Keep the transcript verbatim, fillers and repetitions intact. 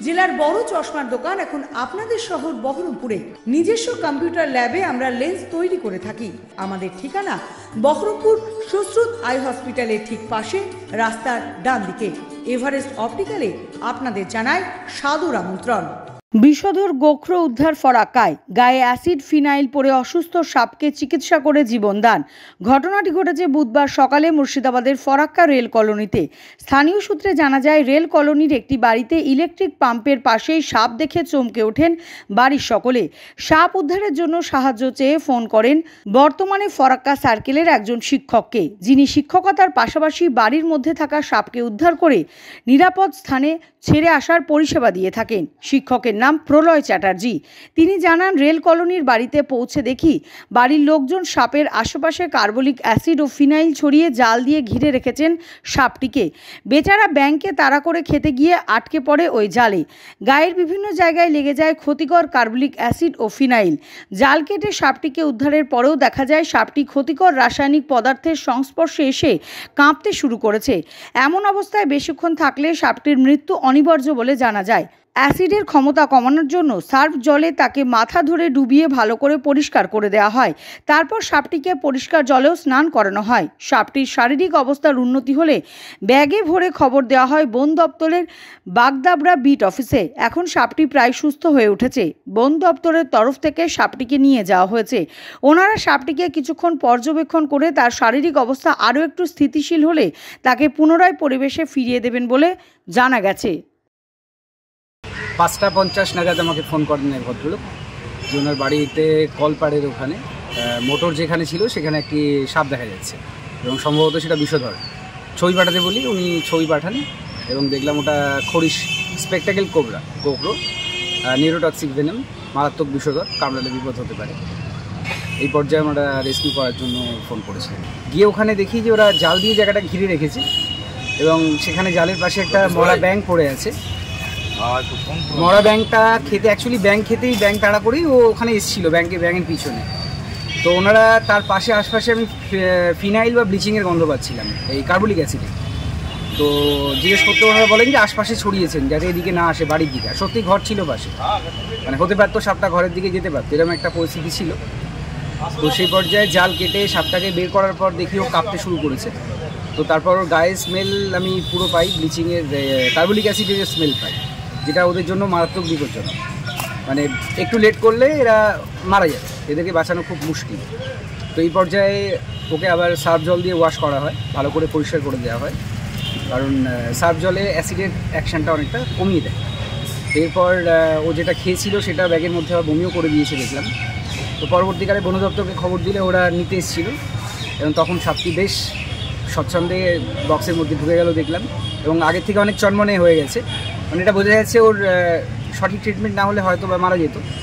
জেলার বড় চশমার দোকান এখন আপনাদের শহর বহরমপুরে। নিজস্ব কম্পিউটার ল্যাবে আমরা লেন্স তৈরি করে থাকি। আমাদের ঠিকানা বহরমপুর সুশ্রুত আই হসপিটালের ঠিক পাশে, রাস্তার ডান দিকে। এভারেস্ট অপটিক্যালে আপনাদের জানায় সাদর আমন্ত্রণ। বিষধর গোখরো উদ্ধার ফরাক্কায়। গায়ে অ্যাসিড ফিনাইল পরে অসুস্থ সাপকে চিকিৎসা করে জীবনদান। ঘটনাটি ঘটেছে বুধবার সকালে মুর্শিদাবাদের ফরাক্কা রেল কলোনিতে। স্থানীয় সূত্রে জানা যায়, রেল কলোনির একটি বাড়িতে ইলেকট্রিক পাম্পের পাশেই সাপ দেখে চমকে ওঠেন বাড়ির সকলে। সাপ উদ্ধারের জন্য সাহায্য চেয়ে ফোন করেন বর্তমানে ফরাক্কা সার্কেলের একজন শিক্ষককে, যিনি শিক্ষকতার পাশাপাশি বাড়ির মধ্যে থাকা সাপকে উদ্ধার করে নিরাপদ স্থানে ছেড়ে আসার পরিষেবা দিয়ে থাকেন। শিক্ষকের নাম প্রলয় চ্যাটার্জি। তিনি জানান, রেল কলোনির বাড়িতে পৌঁছে দেখি বাড়ির লোকজন সাপের আশেপাশে কার্বলিক অ্যাসিড ও ফিনাইল ছড়িয়ে জাল দিয়ে ঘিরে রেখেছেন সাপটিকে। বেচারা ব্যাংকে তাড়া করে খেতে গিয়ে আটকে পড়ে ওই জালে। গায়ের বিভিন্ন জায়গায় লেগে যায় ক্ষতিকর কার্বলিক অ্যাসিড ও ফিনাইল। জাল কেটে সাপটিকে উদ্ধারের পরেও দেখা যায় সাপটি ক্ষতিকর রাসায়নিক পদার্থের সংস্পর্শে এসে কাঁপতে শুরু করেছে। এমন অবস্থায় বেশিক্ষণ থাকলে সাপটির মৃত্যু অনিবার্য বলে জানা যায়। অ্যাসিডের ক্ষমতা কমানোর জন্য সার্ফ জলে তাকে মাথা ধরে ডুবিয়ে ভালো করে পরিষ্কার করে দেওয়া হয়। তারপর সাপটিকে পরিষ্কার জলেও স্নান করানো হয়। সাপটির শারীরিক অবস্থার উন্নতি হলে ব্যাগে ভরে খবর দেওয়া হয় বন দপ্তরের বাগদাবড়া বিট অফিসে। এখন সাপটি প্রায় সুস্থ হয়ে উঠেছে। বন দপ্তরের তরফ থেকে সাপটিকে নিয়ে যাওয়া হয়েছে। ওনারা সাপটিকে কিছুক্ষণ পর্যবেক্ষণ করে তার শারীরিক অবস্থা আরও একটু স্থিতিশীল হলে তাকে পুনরায় পরিবেশে ফিরিয়ে দেবেন বলে জানা গেছে। পাঁচটা পঞ্চাশ নাগাদ আমাকে ফোন করেন এক ভদ্রলোক, যে ওনার বাড়িতে কলপাড়ের ওখানে মোটর যেখানে ছিল সেখানে একটি সাপ দেখা যাচ্ছে এবং সম্ভবত সেটা বিষধর। ছবি পাঠাতে বলি, উনি ছবি পাঠান এবং দেখলাম ওটা খরিশ স্পেকটাকেল কোবরা গোখরো নিউরোটক্সিক ভেনম, মারাত্মক বিষধর, কামড়ালে বিপদ হতে পারে। এই পর্যায়ে আমরা রেস্কিউ করার জন্য ফোন করেছিলাম। গিয়ে ওখানে দেখি যে ওরা জাল দিয়ে জায়গাটা ঘিরে রেখেছে এবং সেখানে জালের পাশে একটা মরা ব্যাঙ পড়ে আছে। মরা ব্যাংকটা খেতে, অ্যাকচুয়ালি ব্যাংক খেতেই ব্যাংক তাড়া করেই ও ওখানে এসেছিলো ব্যাংকে ব্যাংকের পিছনে। তো ওনারা তার পাশে আশপাশে আমি ফিনাইল বা ব্লিচিংয়ের গন্ধ পাচ্ছিলাম, এই কার্বলিক অ্যাসিডে। তো জিজ্ঞেস করতে ওনারা বলেন যে আশপাশে ছড়িয়েছেন যাতে এদিকে না আসে বাড়ির দিকে। সত্যি ঘর ছিল পাশে, মানে হতে পারতো সাপটা ঘরের দিকে যেতে পারতো, এরকম একটা পরিস্থিতি ছিল। তো সেই পর্যায়ে জাল কেটে সাপটাকে বের করার পর দেখি ও কাঁপতে শুরু করেছে। তো তারপর ওর গায়ে স্মেল আমি পুরো পাই, ব্লিচিংয়ের কার্বলিক অ্যাসিডের স্মেল পাই, যেটা ওদের জন্য মারাত্মক বিপজ্জনক। মানে একটু লেট করলে এরা মারা যাবে, এদেরকে বাঁচানো খুব মুশকিল। তো এই পর্যায়ে ওকে আবার সার্ফ জল দিয়ে ওয়াশ করা হয়, ভালো করে পরিষ্কার করে দেওয়া হয়, কারণ সার্ফ জলে অ্যাসিডের অ্যাকশানটা অনেকটা কমিয়ে দেয়। এরপর ও যেটা খেয়েছিল সেটা ব্যাগের মধ্যে আবার বমিও করে দিয়েছে দেখলাম। তো পরবর্তীকালে বন দপ্তরকে খবর দিলে ওরা নিতে এসেছিল এবং তখন সাপটি বেশ স্বচ্ছন্দে বক্সের মধ্যে ঢুকে গেল দেখলাম, এবং আগের থেকে অনেক চনমনে হয়ে গেছে। মানে এটা বোঝা যাচ্ছে ওর সঠিক ট্রিটমেন্ট না হলে হয়তো বা মারা যেত।